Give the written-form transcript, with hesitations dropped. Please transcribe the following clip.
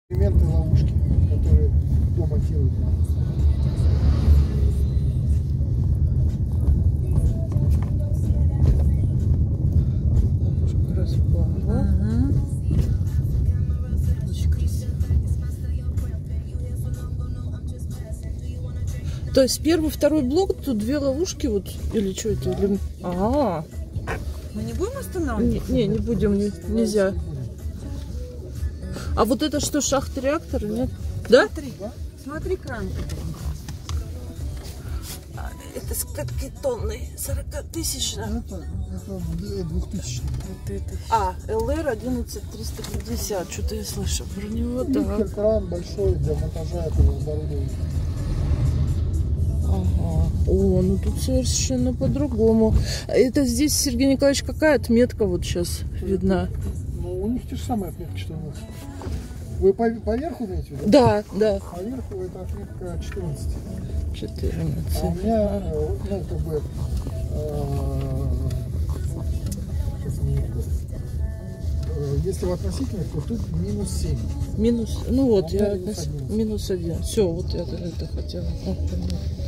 элементы ловушки, которые дома делают. Ага. То есть первый, второй блок, тут две ловушки вот, или что это? Или... А, Мы не будем останавливаться? не будем, нельзя. А вот это что, шахта реактора, нет? Да? Смотри кран. Это сколько тонны? 40-тысячно? Это 2000. А, ЛР 11350. Что-то я слышу про него, да. Кран большой для монтажа этого оборудования. Ага. О, ну тут совершенно по-другому. Это здесь, Сергей Николаевич, какая отметка вот сейчас видна? Ну, у них те же самые отметки, что у нас. Вы поверху имеете в виду? Да, да. Поверху это отметка 14. 14. А у меня, ну, как бы, если в относительных, то тут минус 7. Минус, ну вот, А я минус 11. минус 1. Все, вот я это хотела.